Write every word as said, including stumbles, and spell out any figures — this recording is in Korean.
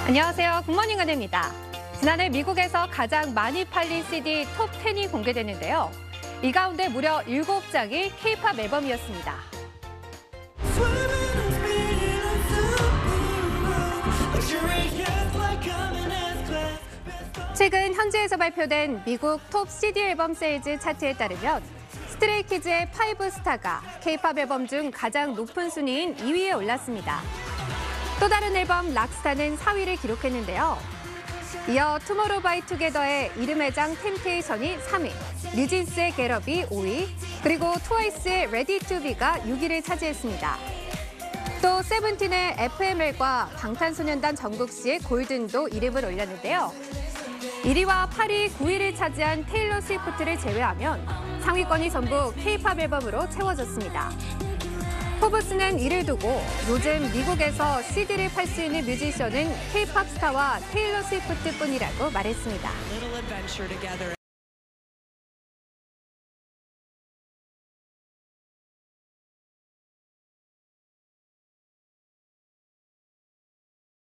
안녕하세요. 굿모닝 은혜입니다. 지난해 미국에서 가장 많이 팔린 씨디 톱 텐이 공개됐는데요. 이 가운데 무려 일곱 장이 케이팝 앨범이었습니다. 최근 현지에서 발표된 미국 톱 씨디 앨범 세일즈 차트에 따르면 스트레이키즈의 파이브 스타가 케이팝 앨범 중 가장 높은 순위인 이 위에 올랐습니다. 또 다른 앨범 락스타는 사 위를 기록했는데요. 이어 투모로우바이투게더의 이름회장 템테이션이 삼 위, 뉴진스의 겟업이 오 위, 그리고 트와이스의 레디 투 비가 육 위를 차지했습니다. 또 세븐틴의 에프엠엘과 방탄소년단 정국씨의 골든도 이름을 올렸는데요. 일 위와 팔 위, 구 위를 차지한 테일러 스위프트를 제외하면 상위권이 전부 케이팝 앨범으로 채워졌습니다. 포브스는 이를 두고 요즘 미국에서 씨디를 팔 수 있는 뮤지션은 케이팝 스타와 테일러 스위프트뿐이라고 말했습니다.